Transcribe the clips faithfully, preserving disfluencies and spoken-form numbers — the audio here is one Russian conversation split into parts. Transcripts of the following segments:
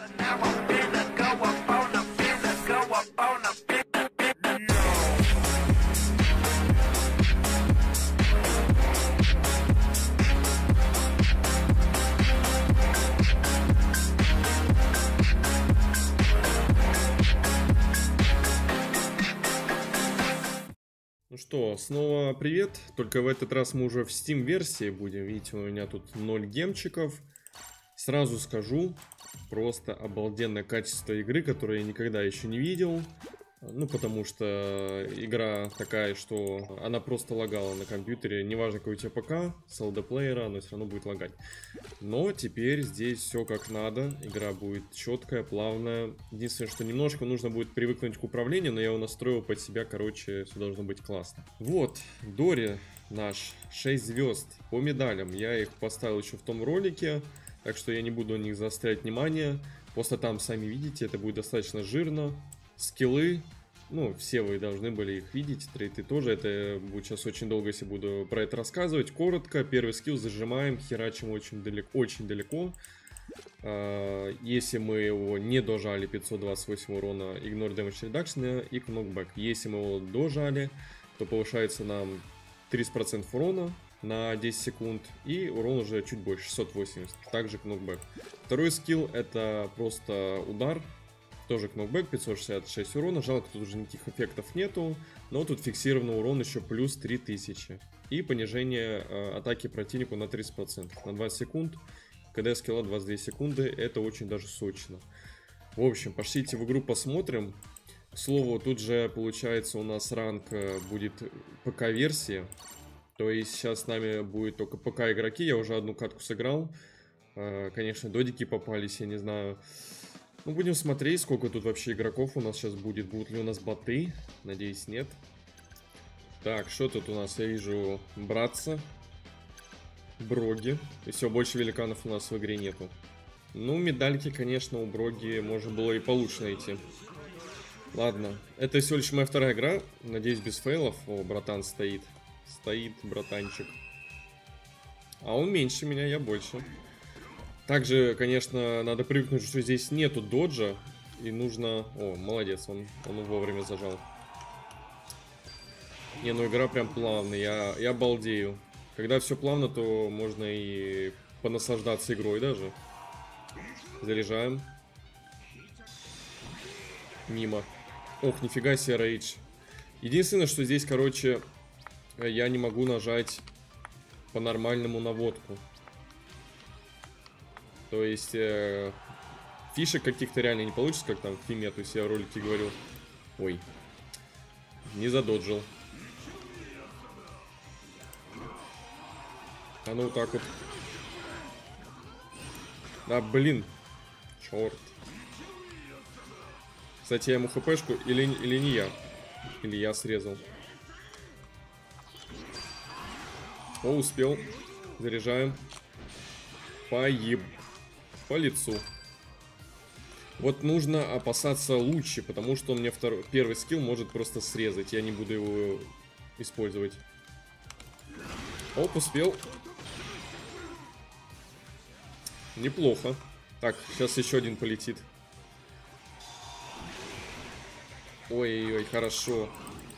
Ну что, снова привет, только в этот раз мы уже в Steam версии будем. Видите, у меня тут ноль гемчиков. Сразу скажу, просто обалденное качество игры, которое я никогда еще не видел. Ну, потому что игра такая, что она просто лагала на компьютере. Неважно, какой у тебя ПК, с эл ди-плеера, она все равно будет лагать. Но теперь здесь все как надо. Игра будет четкая, плавная. Единственное, что немножко нужно будет привыкнуть к управлению, но я его настроил под себя, короче, все должно быть классно. Вот, Дори наш, шесть звезд по медалям. Я их поставил еще в том ролике, так что я не буду на них заострять внимание. Просто там, сами видите, это будет достаточно жирно. Скиллы, ну, все вы должны были их видеть, трейты тоже. Это будет сейчас очень долго, если буду про это рассказывать. Коротко, первый скилл зажимаем, херачим очень далеко. Очень далеко. Если мы его не дожали, пятьсот двадцать восемь урона, Ignore Damage Reduction и Knockback. Если мы его дожали, то повышается нам тридцать процентов урона на десять секунд, и урон уже чуть больше, шестьсот восемьдесят, также Knockback. Второй скилл это просто удар. Тоже кнокбэк, пятьсот шестьдесят шесть урона. Жалко, тут уже никаких эффектов нету. Но тут фиксированный урон еще плюс три тысячи. И понижение э, атаки противнику на тридцать процентов. На двадцать секунд. КД скилла двадцать две секунды. Это очень даже сочно. В общем, пошлите в игру посмотрим. К слову, тут же получается у нас ранг будет ПК-версии. То есть сейчас с нами будет только ПК-игроки. Я уже одну катку сыграл. Э, конечно, додики попались, я не знаю. Ну, будем смотреть, сколько тут вообще игроков у нас сейчас будет. Будут ли у нас боты? Надеюсь, нет. Так, что тут у нас? Я вижу братца. Броги. И все, больше великанов у нас в игре нету. Ну, медальки, конечно, у Броги можно было и получше найти. Ладно. Это всего лишь моя вторая игра. Надеюсь, без фейлов. О, братан стоит. Стоит, братанчик. А он меньше меня, я больше. Также, конечно, надо привыкнуть, что здесь нету доджа. И нужно... О, молодец, он, он вовремя зажал. Не, ну игра прям плавная, я, я балдею. Когда все плавно, то можно и понаслаждаться игрой даже. Заряжаем. Мимо. Ох, нифига себе рейдж. Единственное, что здесь, короче, я не могу нажать по-нормальному наводку. То есть, э, фишек каких-то реально не получится, как там в фильме, то есть я в ролике говорил. Ой, не задоджил. А ну вот так вот. Да, блин. Черт. Кстати, я ему хпшку или, или не я. Или я срезал. О, успел. Заряжаем. Поеб. По лицу. Вот нужно опасаться лучше, потому что он мне второй, первый скилл может просто срезать. Я не буду его использовать. Оп, успел. Неплохо. Так, сейчас еще один полетит. Ой-ой-ой, хорошо.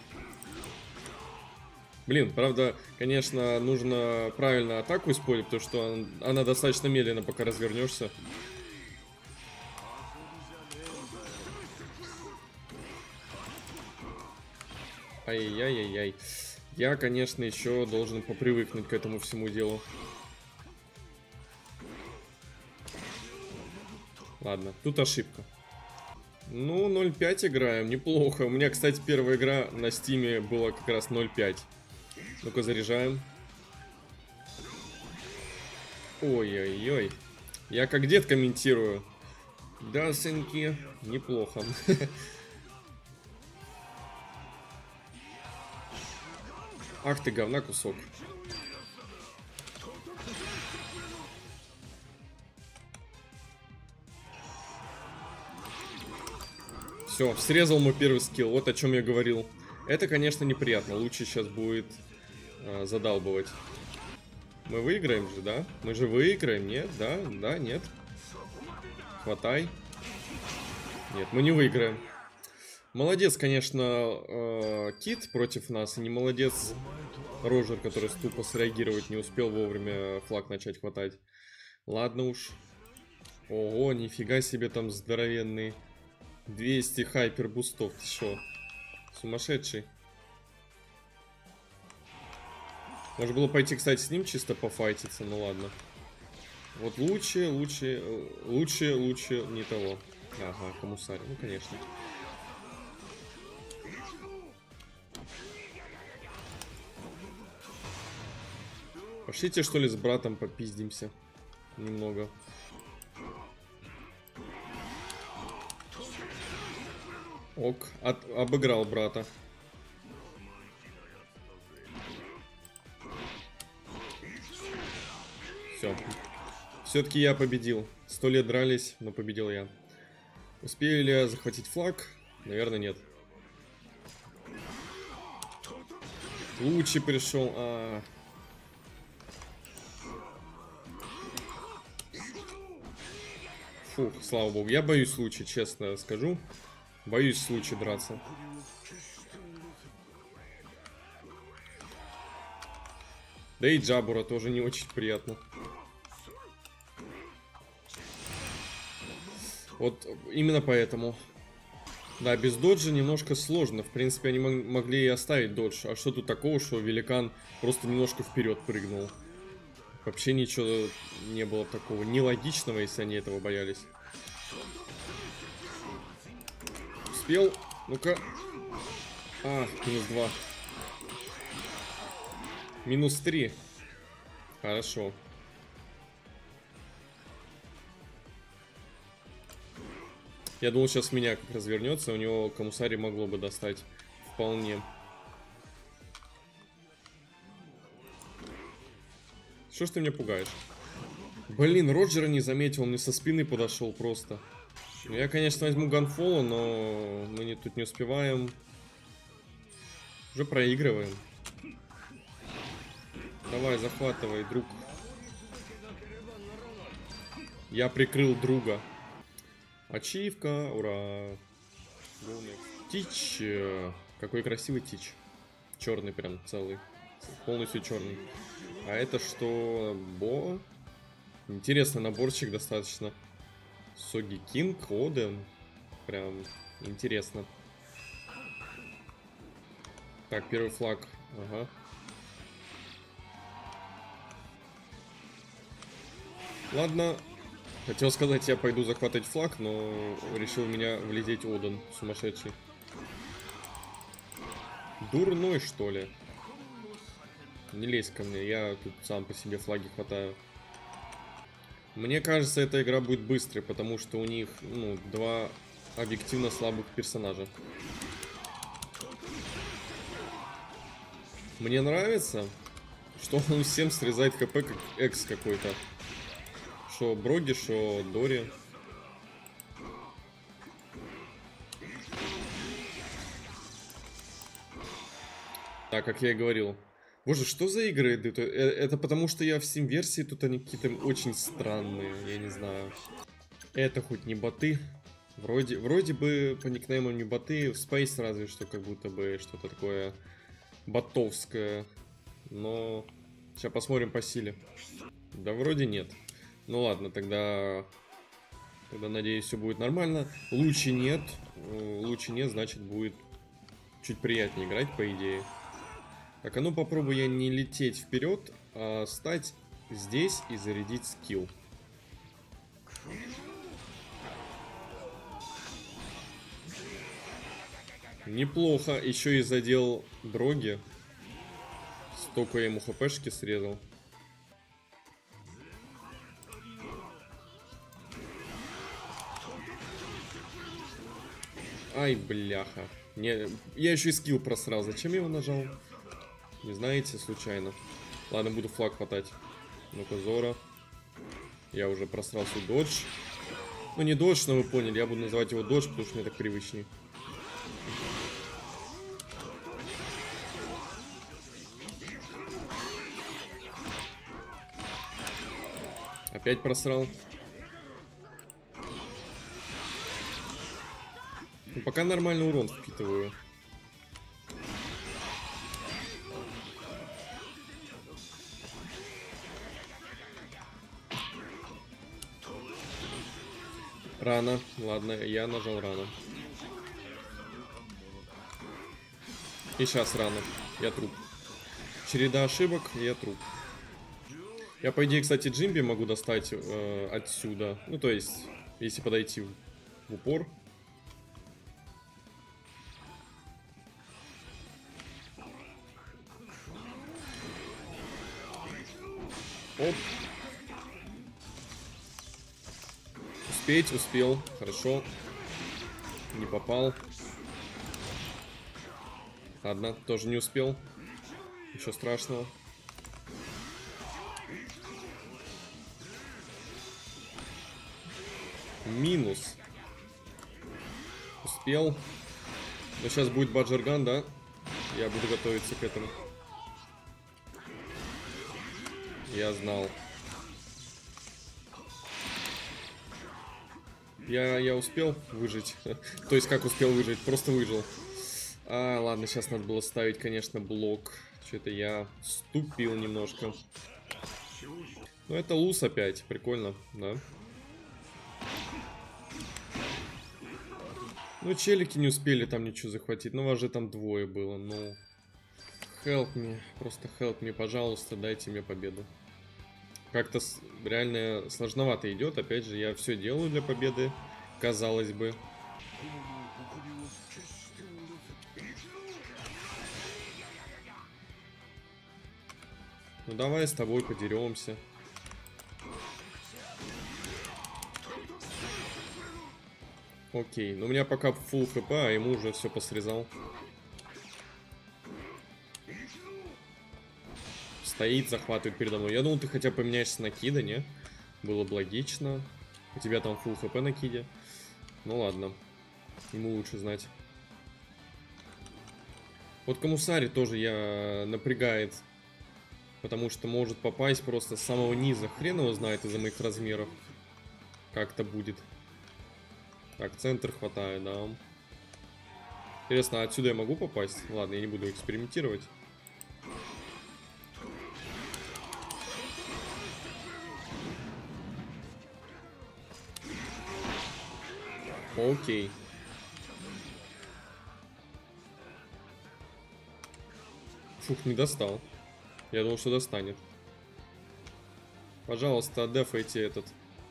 Блин, правда, конечно, нужно правильно атаку использовать, потому что она достаточно медленно, пока развернешься. Ай-яй-яй-яй. Я, конечно, еще должен попривыкнуть к этому всему делу. Ладно, тут ошибка. Ну, ноль пять играем, неплохо. У меня, кстати, первая игра на стиме была как раз ноль пять. Ну-ка, заряжаем. Ой-ой-ой. Я как дед комментирую. Да, сынки, неплохо. Ах ты, говна кусок. Все, срезал мой первый скилл. Вот о чем я говорил. Это, конечно, неприятно. Лучше сейчас будет э, задалбывать. Мы выиграем же, да? Мы же выиграем, нет? Да, да, нет. Хватай. Нет, мы не выиграем. Молодец, конечно, э, Кит против нас, и не молодец Роджер, который тупо среагировать не успел вовремя флаг начать хватать. Ладно уж. Ого, нифига себе там здоровенный. двести хайпер бустов, ты шо? Сумасшедший. Можно было пойти, кстати, с ним чисто пофайтиться, ну ладно. Вот лучше, лучше, лучше, лучше не того. Ага, Коммусарь, ну конечно. Пошлите, что ли, с братом попиздимся. Немного. Ок, от, обыграл брата. Все. Все-таки я победил. Сто лет дрались, но победил я. Успею ли я захватить флаг? Наверное, нет. Лучи пришел. А... Фух, слава богу. Я боюсь случая, честно скажу. Боюсь случая драться. Да и Джабура тоже не очень приятно. Вот именно поэтому. Да, без доджа немножко сложно. В принципе, они могли и оставить додж. А что тут такого, что великан просто немножко вперед прыгнул? Вообще ничего не было такого нелогичного, если они этого боялись. Успел? Ну-ка. А, минус два. Минус три. Хорошо. Я думал, сейчас меня как развернется, у него Коммусари могло бы достать. Вполне. Что ж ты меня пугаешь? Блин, Роджера не заметил, он мне со спины подошел просто. Я, конечно, возьму ганфола, но мы не, тут не успеваем. Уже проигрываем. Давай, захватывай, друг. Я прикрыл друга. Ачивка, ура. Тич. Какой красивый тич. Черный прям целый. Полностью черный. А это что? Бо? Интересный наборчик достаточно. Соги Кинг, Оден. Прям интересно. Так, первый флаг. Ага. Ладно. Хотел сказать, я пойду захватывать флаг, но решил в меня влететь Оден, сумасшедший. Дурной, что ли? Не лезь ко мне, я тут сам по себе флаги хватаю. Мне кажется, эта игра будет быстрой, потому что у них, ну, два объективно слабых персонажа. Мне нравится, что он всем срезает хп как экс какой-то. Шо Броги, шо Дори. Так, как я и говорил. Боже, что за игры? Это, это потому, что я в Steam-версии, тут они какие-то очень странные, я не знаю. Это хоть не боты. Вроде, вроде бы по никнеймам не боты, в Space разве что как будто бы что-то такое ботовское. Но сейчас посмотрим по силе. Да вроде нет. Ну ладно, тогда, тогда надеюсь, все будет нормально. Лучше нет. Лучше нет, значит, будет чуть приятнее играть, по идее. Так, а ну попробую я не лететь вперед, а стать здесь и зарядить скилл. Неплохо. Еще и задел Броги. Столько я ему хпшки срезал. Ай, бляха. Не, я еще и скилл просрал. Зачем я его нажал? Не знаете, случайно. Ладно, буду флаг хватать. Ну-ка, Зора. Я уже просрал свой додж. Ну, не додж, но вы поняли. Я буду называть его додж, потому что мне так привычнее. Опять просрал. Ну, пока нормальный урон впитываю. Рано. Ладно, я нажал рано. И сейчас рано. Я труп. Череда ошибок, и я труп. Я, по идее, кстати, Джимби могу достать э, отсюда. Ну, то есть, если подойти в, в упор. Оп. Успеть, успел. Хорошо. Не попал. Ладно, тоже не успел. Ничего страшного. Минус. Успел. Но сейчас будет баджерган, да? Я буду готовиться к этому. Я знал. Я, я успел выжить. То есть как успел выжить? Просто выжил. А, ладно, сейчас надо было ставить, конечно, блок. Что-то я ступил немножко. Ну, это луз опять. Прикольно, да? Ну, челики не успели там ничего захватить. Ну, вас же там двое было. Ну, help me. Просто help me, пожалуйста, дайте мне победу. Как-то реально сложновато идет. Опять же, я все делаю для победы. Казалось бы. Ну, давай с тобой подеремся. Окей, но у меня пока фулл хп, а ему уже все посрезал. Стоит, захватывает передо мной. Я думал, ты хотя бы поменяешься на Кида, не? Было бы логично. У тебя там фулл хп на Киде. Ну ладно. Ему лучше знать. Вот Камусари тоже я напрягает. Потому что может попасть просто с самого низа. Хрен его знает из-за моих размеров. Как-то будет. Так, центр хватает, да. Интересно, а отсюда я могу попасть? Ладно, я не буду экспериментировать. Окей. Фух, не достал. Я думал, что достанет. Пожалуйста, отдефайте этот.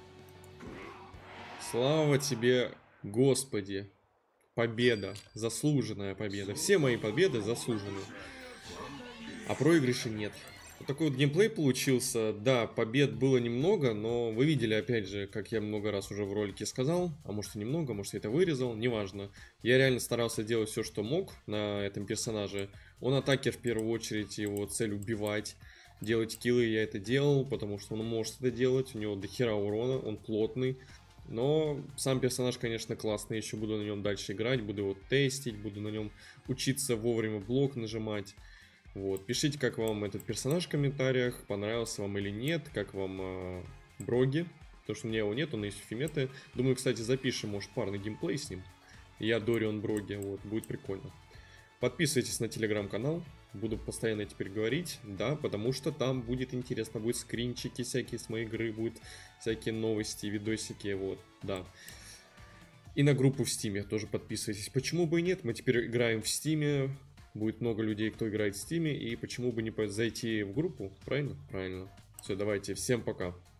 Слава тебе, Господи. Победа. Заслуженная победа. Все мои победы заслужены. А проигрыша нет. Вот такой вот геймплей получился. Да, побед было немного, но вы видели, опять же, как я много раз уже в ролике сказал. А может и немного, может я это вырезал, неважно. Я реально старался делать все, что мог на этом персонаже. Он атакер в первую очередь, его цель убивать. Делать киллы я это делал, потому что он может это делать. У него дохера урона, он плотный. Но сам персонаж, конечно, классный. Еще буду на нем дальше играть, буду его тестить, буду на нем учиться вовремя блок нажимать. Вот. Пишите, как вам этот персонаж в комментариях, понравился вам или нет, как вам э, Броги. Потому что у меня его нет, он есть у Фиметы. Думаю, кстати, запишем, может, парный геймплей с ним. Я Дорион Броги, вот, будет прикольно. Подписывайтесь на телеграм-канал. Буду постоянно теперь говорить, да, потому что там будет интересно, будут скринчики всякие с моей игры, будут всякие новости, видосики, вот, да. И на группу в Стиме тоже подписывайтесь. Почему бы и нет, мы теперь играем в Стиме, будет много людей, кто играет в Стиме, и почему бы не зайти в группу, правильно? Правильно. Все, давайте, всем пока.